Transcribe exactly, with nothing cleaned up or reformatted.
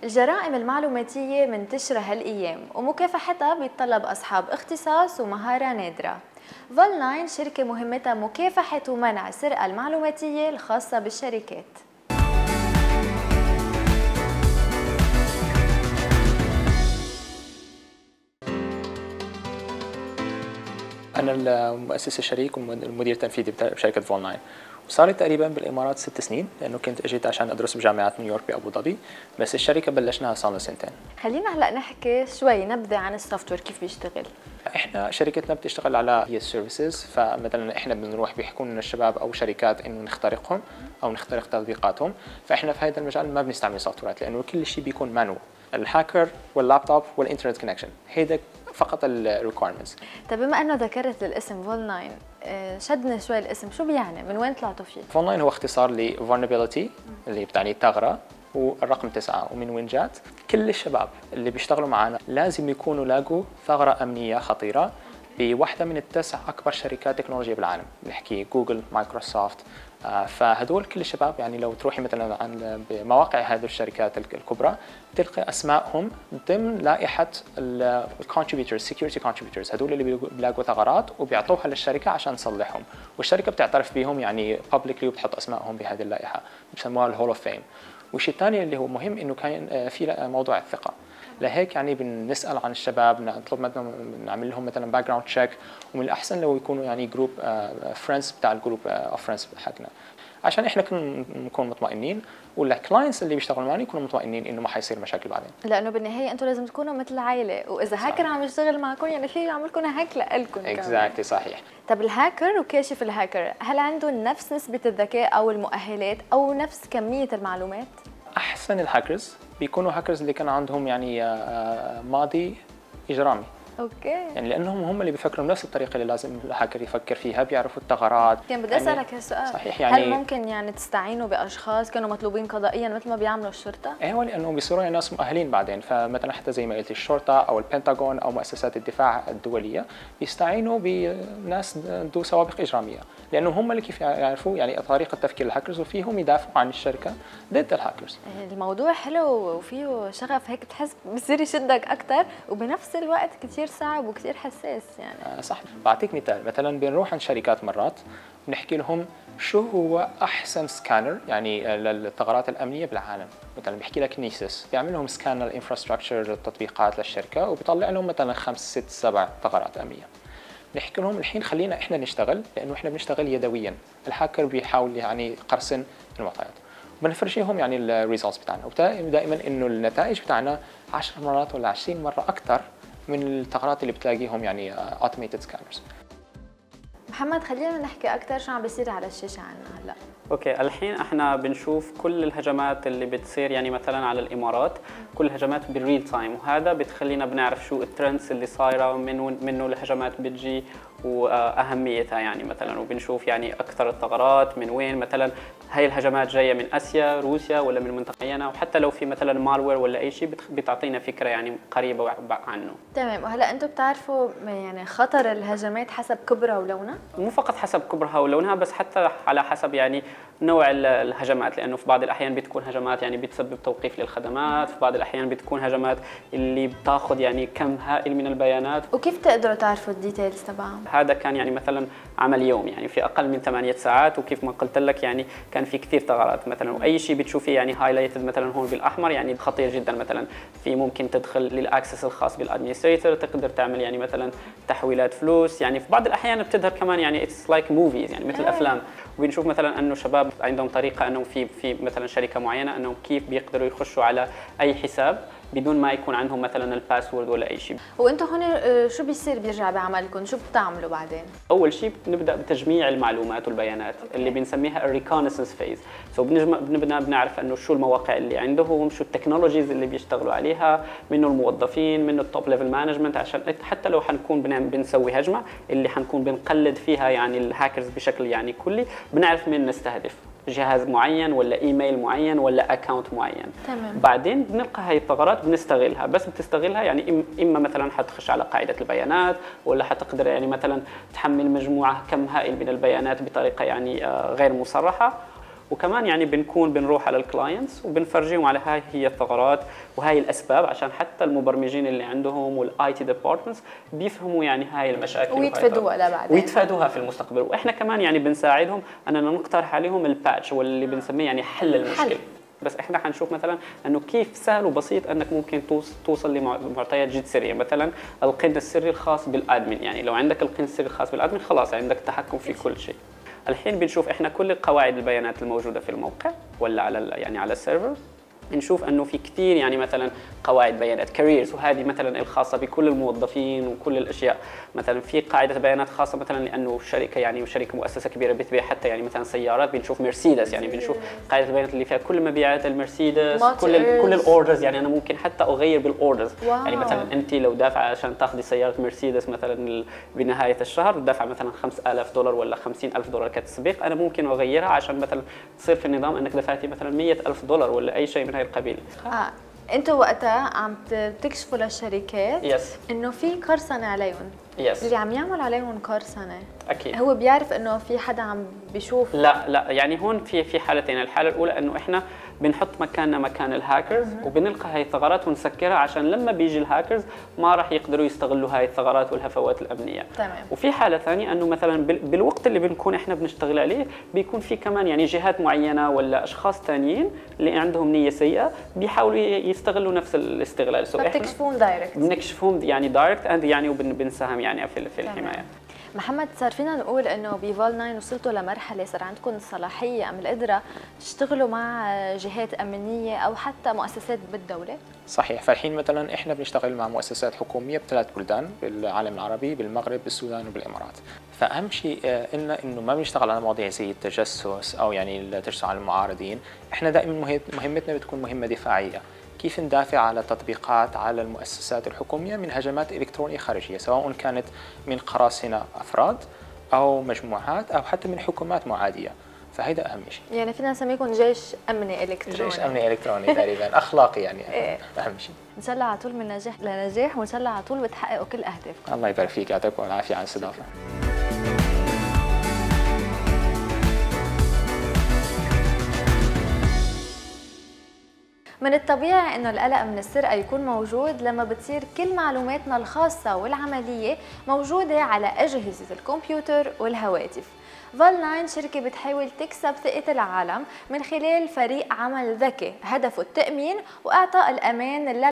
الجرائم المعلوماتية منتشرة هالأيام ومكافحتها بيتطلب أصحاب اختصاص ومهارة نادرة. فول ناين شركة مهمتها مكافحة ومنع السرقة المعلوماتية الخاصة بالشركات. أنا المؤسس الشريك والمدير التنفيذي بشركة فول ناين، وصار لي تقريبا بالإمارات ست سنين لأنه كنت أجيت عشان أدرس بجامعة نيويورك بأبو ظبي، بس الشركة بلشناها صار لنا سنتين. خلينا هلا نحكي شوي نبذة عن السوفت وير كيف بيشتغل. احنا شركتنا بتشتغل على هي السيرفيسز، فمثلا احنا بنروح بيحكوا لنا الشباب او شركات انه نخترقهم او نخترق تطبيقاتهم، فاحنا في هذا المجال ما بنستعمل سوفت ويرات لانه كل شيء بيكون مانو، الهاكر واللابتوب والانترنت كونكشن هيدا فقط الريكويرمنتس. طيب بما انه ذكرت الاسم فول ناين، شدنا شوي الاسم، شو بيعني؟ من وين طلعتوا فيه؟ فول ناين هو اختصار ل vulnerability اللي بتعني ثغرة، والرقم تسعة. ومن وين جات؟ كل الشباب اللي بيشتغلوا معنا لازم يكونوا لاقوا ثغرة أمنية خطيرة بواحدة من التسع أكبر شركات تكنولوجيا بالعالم، نحكي جوجل، مايكروسوفت. فهدول كل الشباب يعني لو تروحي مثلا عن بمواقع هذه الشركات الكبرى تلقي أسمائهم ضمن لائحة الكونتريبيوتورز، سكيورتي كونتريبيوتورز، هدول اللي بيلاقوا ثغرات وبيعطوها للشركة عشان تصلحهم، والشركة بتعترف بهم يعني publicly وبتحط أسمائهم بهذه اللائحة، بسموها الهول اوف فيم. والشيء الثاني اللي هو مهم انه كان في موضوع الثقه، لهيك يعني بنسال عن الشباب، نطلب مثلا نعمل لهم مثلا باك جراوند تشيك، ومن الاحسن لو يكونوا يعني جروب فريندز بتاع الجروب اوف فريندز حقنا، عشان احنا كنا نكون مطمئنين والكلاينتس اللي بيشتغلوا معنا يكونوا مطمئنين انه ما حيصير مشاكل بعدين، لانه بالنهايه انتم لازم تكونوا مثل عائله، واذا هاكر عم يشتغل معكم يعني في يعمل لكم هاك لكم. اكزاكتلي صحيح. طب الهاكر وكاشف الهاكر هل عندهم نفس نسبه الذكاء او المؤهلات او نفس كميه المعلومات؟ احسن الهاكرز بيكونوا هاكرز اللي كان عندهم يعني ماضي اجرامي. اوكي. يعني لانهم هم اللي بيفكروا بنفس الطريقه اللي لازم الهاكر يفكر فيها، بيعرفوا الثغرات. كان بدي اسالك يعني هالسؤال. صحيح. يعني هل ممكن يعني تستعينوا باشخاص كانوا مطلوبين قضائيا مثل ما بيعملوا الشرطه؟ ايوه، لانه بيصيروا يعني ناس مؤهلين بعدين، فمثلا حتى زي ما قلت الشرطه او البنتاغون او مؤسسات الدفاع الدوليه بيستعينوا بناس ذو سوابق اجراميه، لانه هم اللي كيف يعرفوا يعني طريقه تفكير الهاكرز وفيهم يدافعوا عن الشركه ضد الهاكرز. الموضوع حلو وفيه شغف، هيك بتحس بصير يشدك اكثر، وبنفس الوقت كثير صعب وكثير حساس يعني. آه صح. بعطيك مثال، مثلا بنروح عند شركات مرات بنحكي لهم شو هو احسن سكانر يعني للثغرات الامنيه بالعالم، مثلا بيحكي لك نيسس بيعمل لهم سكان للانفراستراكشر التطبيقات للشركه وبيطلع لهم مثلا خمس ست سبع ثغرات امنيه. بنحكي لهم الحين خلينا احنا نشتغل، لانه احنا بنشتغل يدويا، الهاكر بيحاول يعني يقرصن المعطيات، وبنفرجيهم يعني الريزلتس بتاعنا، ودائما انه النتائج بتاعنا عشر مرات ولا عشرين مره اكثر من الثغرات اللي بتلاقيهم يعني اوتوميتد سكانرز. محمد خلينا نحكي اكثر شو عم بيصير على الشاشه عنا هلا. اوكي، الحين احنا بنشوف كل الهجمات اللي بتصير يعني مثلا على الامارات، كل الهجمات بالريل تايم، وهذا بتخلينا بنعرف شو الترندز اللي صايره من منه الهجمات بتجي واهميتها يعني مثلا، وبنشوف يعني اكثر الثغرات من وين، مثلا هاي الهجمات جايه من اسيا، روسيا، ولا من منطقه معينه، وحتى لو في مثلا مالوير ولا اي شيء بتعطينا فكره يعني قريبه عنه. تمام. وهلا انتم بتعرفوا يعني خطر الهجمات حسب كبرها ولونها؟ مو فقط حسب كبرها ولونها، بس حتى على حسب يعني نوع الهجمات، لانه في بعض الاحيان بتكون هجمات يعني بتسبب توقيف للخدمات، في بعض الاحيان بتكون هجمات اللي بتاخذ يعني كم هائل من البيانات. وكيف تقدروا تعرفوا الديتيلز تبعهم؟ هذا كان يعني مثلا عمل يوم يعني في اقل من ثمانية ساعات، وكيف ما قلت لك يعني كان في كثير ثغرات مثلا، واي شيء بتشوفيه يعني هايلايتد مثلا هون بالاحمر يعني خطير جدا، مثلا في ممكن تدخل للاكسس الخاص بالادمنستريتور، تقدر تعمل يعني مثلا تحويلات فلوس، يعني في بعض الاحيان بتظهر كمان يعني اتس لايك موفيز يعني مثل افلام. وبنشوف مثلا انه شباب عندهم طريقه انه في في مثلا شركه معينه انه كيف بيقدروا يخشوا على اي حساب بدون ما يكون عندهم مثلا الباسورد ولا اي شيء. وانتم هون شو بيصير بيرجع بعملكم؟ شو بتعملوا بعدين؟ اول شيء بنبدا بتجميع المعلومات والبيانات أوكي. اللي بنسميها الريكونسنس فيز. سو بنبدا بنعرف انه شو المواقع اللي عندهم، شو التكنولوجيز اللي بيشتغلوا عليها، منه الموظفين، منه التوب ليفل مانجمنت، عشان حتى لو حنكون بنسوي هجمه اللي حنكون بنقلد فيها يعني الهاكرز بشكل يعني كلي، بنعرف مين نستهدف، جهاز معين ولا ايميل معين ولا اكونت معين. تمام. بعدين بنلقى هاي الثغرات بنستغلها، بس بتستغلها يعني اما مثلا حتخش على قاعده البيانات، ولا حتقدر يعني مثلا تحمل مجموعه كم هائل من البيانات بطريقه يعني غير مصرحه، وكمان يعني بنكون بنروح على الكلاينتس وبنفرجيهم على هاي هي الثغرات وهاي الاسباب، عشان حتى المبرمجين اللي عندهم والاي تي ديبارتمنتس بيفهموا يعني هاي المشاكل ويتفادوها لبعدين ويتفادوها في المستقبل. واحنا كمان يعني بنساعدهم اننا نقترح عليهم الباتش واللي بنسميه يعني حل المشكله. حل. بس احنا حنشوف مثلا انه كيف سهل وبسيط انك ممكن توصل لمعطيات جد سريه، مثلا القن السري الخاص بالادمن. يعني لو عندك القن السري الخاص بالادمن خلاص عندك تحكم في كل شيء. الحين بنشوف احنا كل قواعد البيانات الموجوده في الموقع ولا على يعني على السيرفر، نشوف انه في كثير يعني مثلا قواعد بيانات كاريرز، وهذه مثلا الخاصه بكل الموظفين وكل الاشياء. مثلا في قاعده بيانات خاصه مثلا لانه شركه يعني شركه مؤسسه كبيره بتبيع حتى يعني مثلا سيارات، بنشوف مرسيدس يعني بنشوف قاعده البيانات اللي فيها كل مبيعات المرسيدس، كل ال كل الاوردرز. يعني انا ممكن حتى اغير بالاوردرز. يعني مثلا انت لو دافعه عشان تاخذي سياره مرسيدس مثلا بنهايه الشهر دافعه مثلا خمسة آلاف دولار ولا خمسين ألف دولار كتسبيق، انا ممكن اغيرها عشان مثلا تصير في النظام انك دفعتي مثلا مية ألف دولار ولا اي شيء من هاي القبيل. آه. انتوا وقتها عم تكشفوا للشركات yes. انه في قرصنه عليهم. yes. اللي عم يعمل عليهم قرصنه اكيد هو بيعرف انه في حدا عم بيشوف؟ لا لا، يعني هون في في حالتين. الحاله الاولى انه احنا بنحط مكاننا مكان الهاكرز وبنلقى هاي الثغرات ونسكرها عشان لما بيجي الهاكرز ما راح يقدروا يستغلوا هاي الثغرات والهفوات الامنيه. تمام. وفي حاله ثانيه انه مثلا بالوقت اللي بنكون احنا بنشتغل عليه بيكون في كمان يعني جهات معينه ولا اشخاص ثانيين اللي عندهم نيه سيئه بيحاولوا يستغلوا نفس الاستغلال. سو بتكشفون دايركت؟ بنكشفهم يعني دايركت اند يعني وبنساهم يعني في في الحمايه. محمد، صار فينا نقول انه بفال تسعة وصلتوا لمرحله صار عندكم الصلاحيه ام القدره تشتغلوا مع جهات امنيه او حتى مؤسسات بالدوله؟ صحيح. فالحين مثلا احنا بنشتغل مع مؤسسات حكوميه بثلاث بلدان بالعالم العربي، بالمغرب، بالسودان، وبالامارات. فاهم شيء قلنا انه ما بنشتغل على مواضيع زي التجسس او يعني التجسس على المعارضين. احنا دائما مهمتنا بتكون مهمه دفاعيه، كيف ندافع على تطبيقات على المؤسسات الحكومية من هجمات إلكترونية خارجية، سواء كانت من قراصنة أفراد أو مجموعات أو حتى من حكومات معادية. فهيدا أهم شيء. يعني فينا نسميكم جيش أمني إلكتروني. جيش أمني إلكتروني تقريبا أخلاقي يعني أهم شيء. إن شاء الله على طول من نجاح لنجاح، وإن شاء الله على طول بتحققوا كل أهدافكم. الله يبارك فيك، يعطيكم العافية على الاستضافة. من الطبيعي انه القلق من السرقه يكون موجود لما بتصير كل معلوماتنا الخاصه والعمليه موجوده على اجهزه الكمبيوتر والهواتف. فال تسعة شركه بتحاول تكسب ثقه العالم من خلال فريق عمل ذكي هدفه التامين واعطاء الامان